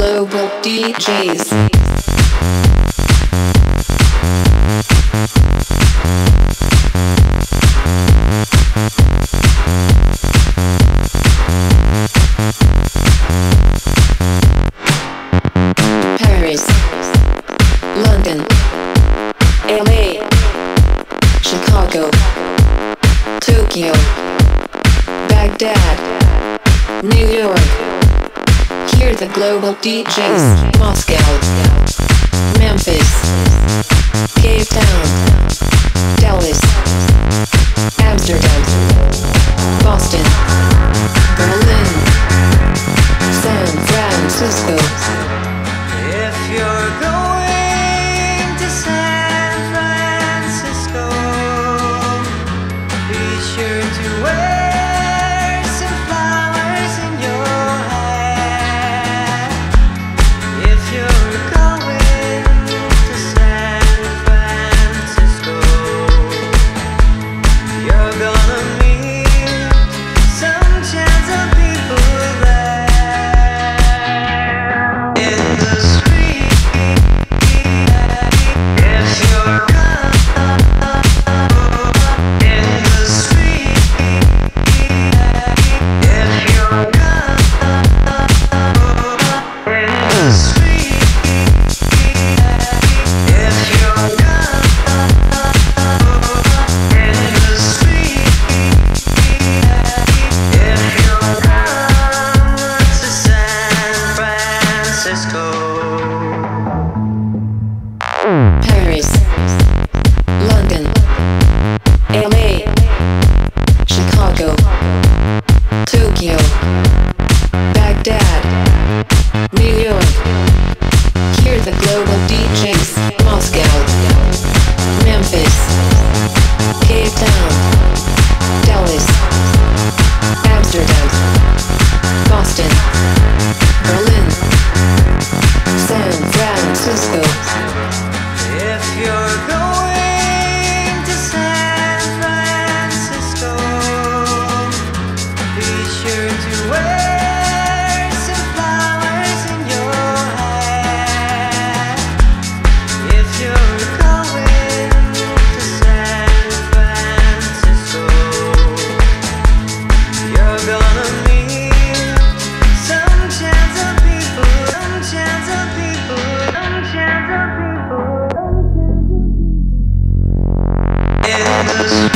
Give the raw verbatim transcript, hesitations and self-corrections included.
Global D Js. Paris, London, L A, Chicago, Tokyo, Baghdad, New York. Hear the global D Js. Moscow, Memphis, Cape Town, Dallas, Amsterdam, Boston, Berlin, San Francisco. If you're going to San Francisco, be sure to wear some flowers in your hair. If you're going to San Francisco, you're gonna meet some chance of people there. In the street, if you're in the street, if you're in the street, if you're in the street, if you're to San Francisco. Paris, London, L A, Chicago, Tokyo, Baghdad, New York. Hear the global D Js. Moscow, Memphis, Cape Town, Dallas, Amsterdam, Boston, Berlin, San Francisco. If you're going to San Francisco, be sure to wear some flowers in your hair. If you're going to San Francisco, you're gonna meet some chance of people, some chance of people, some chance of people. In the